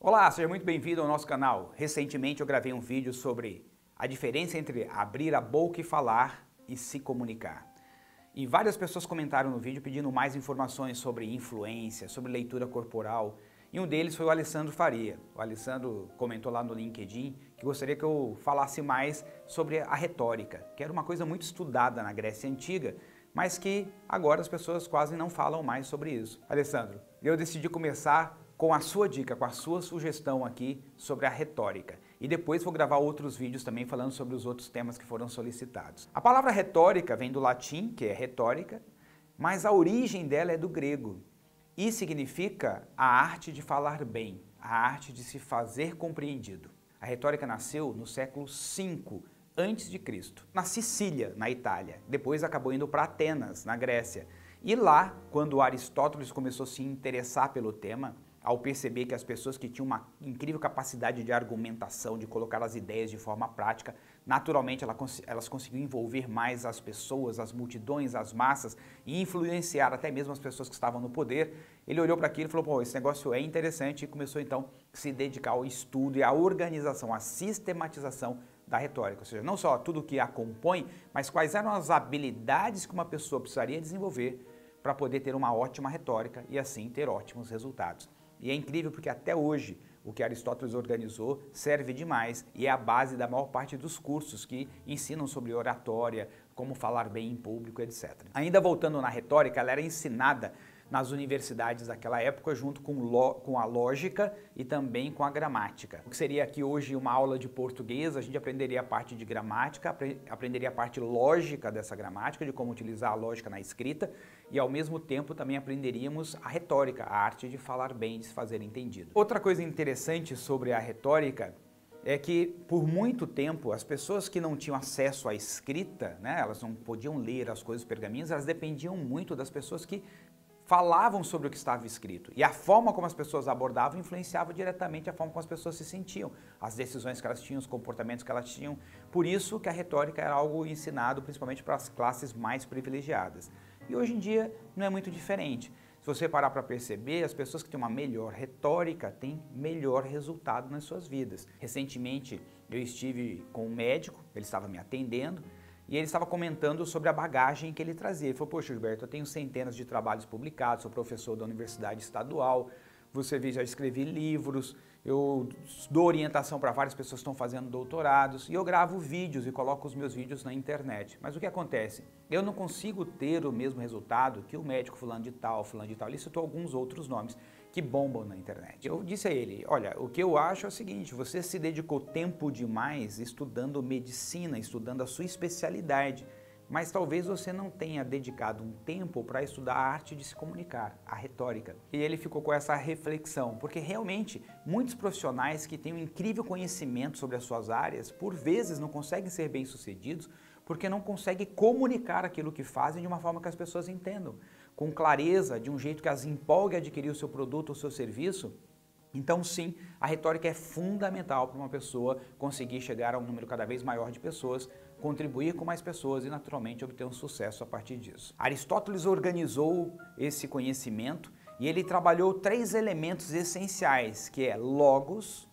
Olá, seja muito bem-vindo ao nosso canal. Recentemente eu gravei um vídeo sobre a diferença entre abrir a boca e falar e se comunicar. E várias pessoas comentaram no vídeo pedindo mais informações sobre influência, sobre leitura corporal. E um deles foi o Alessandro Faria. O Alessandro comentou lá no LinkedIn que gostaria que eu falasse mais sobre a retórica, que era uma coisa muito estudada na Grécia Antiga, mas que agora as pessoas quase não falam mais sobre isso. Alessandro, eu decidi começar com a sua dica, com a sua sugestão aqui sobre a retórica. E depois vou gravar outros vídeos também falando sobre os outros temas que foram solicitados. A palavra retórica vem do latim, que é retórica, mas a origem dela é do grego. E significa a arte de falar bem, a arte de se fazer compreendido. A retórica nasceu no século V a.C., na Sicília, na Itália. Depois acabou indo para Atenas, na Grécia. E lá, quando Aristóteles começou a se interessar pelo tema, ao perceber que as pessoas que tinham uma incrível capacidade de argumentação, de colocar as ideias de forma prática, naturalmente elas conseguiam envolver mais as pessoas, as multidões, as massas e influenciar até mesmo as pessoas que estavam no poder, ele olhou para aquilo e falou, pô, esse negócio é interessante e começou então a se dedicar ao estudo e à organização, à sistematização da retórica, ou seja, não só tudo o que a compõe, mas quais eram as habilidades que uma pessoa precisaria desenvolver para poder ter uma ótima retórica e assim ter ótimos resultados. E é incrível porque até hoje o que Aristóteles organizou serve demais e é a base da maior parte dos cursos que ensinam sobre oratória, como falar bem em público, etc. Ainda voltando na retórica, ela era ensinada nas universidades daquela época junto com a lógica e também com a gramática. O que seria aqui hoje uma aula de português, a gente aprenderia a parte de gramática, aprenderia a parte lógica dessa gramática, de como utilizar a lógica na escrita e ao mesmo tempo também aprenderíamos a retórica, a arte de falar bem, de se fazer entendido. Outra coisa interessante sobre a retórica é que por muito tempo as pessoas que não tinham acesso à escrita, né, elas não podiam ler as coisas pergaminhos, elas dependiam muito das pessoas que falavam sobre o que estava escrito. E a forma como as pessoas abordavam influenciava diretamente a forma como as pessoas se sentiam, as decisões que elas tinham, os comportamentos que elas tinham. Por isso que a retórica era algo ensinado principalmente para as classes mais privilegiadas. E hoje em dia não é muito diferente. Se você parar para perceber, as pessoas que têm uma melhor retórica têm melhor resultado nas suas vidas. Recentemente eu estive com um médico, ele estava me atendendo, e ele estava comentando sobre a bagagem que ele trazia. Ele falou, poxa, Gilberto, eu tenho centenas de trabalhos publicados, sou professor da Universidade Estadual, você vê, já escrevi livros, eu dou orientação para várias pessoas que estão fazendo doutorados, e eu gravo vídeos e coloco os meus vídeos na internet. Mas o que acontece? Eu não consigo ter o mesmo resultado que o médico fulano de tal, ele citou alguns outros nomes que bombam na internet. Eu disse a ele, olha, o que eu acho é o seguinte, você se dedicou tempo demais estudando medicina, estudando a sua especialidade, mas talvez você não tenha dedicado um tempo para estudar a arte de se comunicar, a retórica. E ele ficou com essa reflexão, porque realmente muitos profissionais que têm um incrível conhecimento sobre as suas áreas, por vezes não conseguem ser bem-sucedidos porque não conseguem comunicar aquilo que fazem de uma forma que as pessoas entendam, com clareza, de um jeito que as empolgue a adquirir o seu produto ou o seu serviço. Então sim, a retórica é fundamental para uma pessoa conseguir chegar a um número cada vez maior de pessoas, contribuir com mais pessoas e naturalmente obter um sucesso a partir disso. Aristóteles organizou esse conhecimento e ele trabalhou 3 elementos essenciais, que é logos,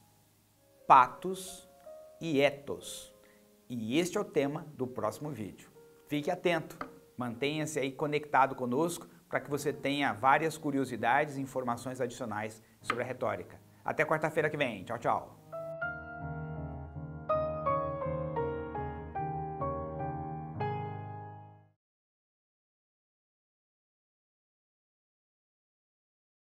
patos e ethos. E este é o tema do próximo vídeo. Fique atento, mantenha-se aí conectado conosco para que você tenha várias curiosidades e informações adicionais sobre a retórica. Até quarta-feira que vem. Tchau, tchau.